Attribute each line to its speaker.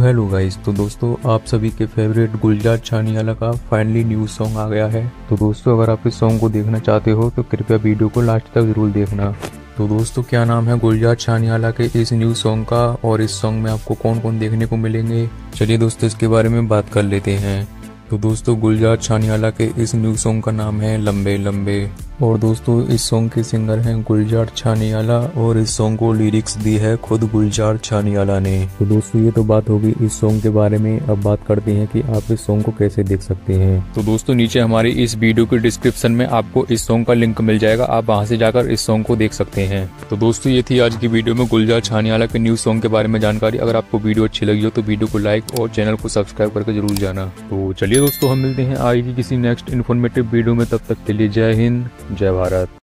Speaker 1: Hello guys. तो दोस्तों आप सभी के फेवरेट गुलजार छानियाला का फाइनली न्यू सॉन्ग आ गया है। तो दोस्तों अगर आप इस सॉन्ग को देखना चाहते हो तो कृपया वीडियो को लास्ट तक जरूर देखना। तो दोस्तों क्या नाम है गुलजार छानियाला के इस न्यू सॉन्ग का और इस सॉन्ग में आपको कौन कौन देखने को मिलेंगे, चलिए दोस्तों इसके बारे में बात कर लेते हैं। तो दोस्तों गुलजार छानियाला के इस न्यू सॉन्ग का नाम है लंबे लंबे और दोस्तों इस सॉन्ग के सिंगर हैं गुलजार छानियाला और इस सॉन्ग को लिरिक्स दी है खुद गुलजार छानियाला ने। तो दोस्तों ये तो बात होगी इस सॉन्ग के बारे में। अब बात करते हैं कि आप इस सॉन्ग को कैसे देख सकते हैं। तो दोस्तों नीचे हमारी इस वीडियो के डिस्क्रिप्शन में आपको इस सॉन्ग का लिंक मिल जाएगा, आप वहां से जाकर इस सॉन्ग को देख सकते हैं। तो दोस्तों ये थी आज की वीडियो में गुलजार छानियाला के न्यू सॉन्ग के बारे में जानकारी। अगर आपको वीडियो अच्छी लगी हो तो वीडियो को लाइक और चैनल को सब्सक्राइब करके जरूर जाना। तो चलिए दोस्तों हम मिलते हैं आगे की किसी नेक्स्ट इन्फॉर्मेटिव वीडियो में, तब तक के लिए जय हिंद जय भारत।